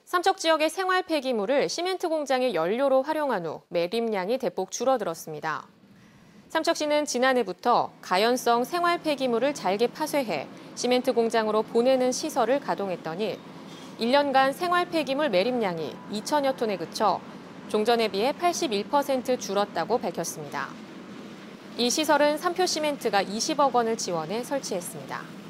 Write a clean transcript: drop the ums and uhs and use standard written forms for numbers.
삼척 지역의 생활 폐기물을 시멘트 공장의 연료로 활용한 후 매립량이 대폭 줄어들었습니다. 삼척시는 지난해부터 가연성 생활 폐기물을 잘게 파쇄해 시멘트 공장으로 보내는 시설을 가동했더니 1년간 생활 폐기물 매립량이 2천여 톤에 그쳐 종전에 비해 81% 줄었다고 밝혔습니다. 이 시설은 삼표시멘트가 20억 원을 지원해 설치했습니다.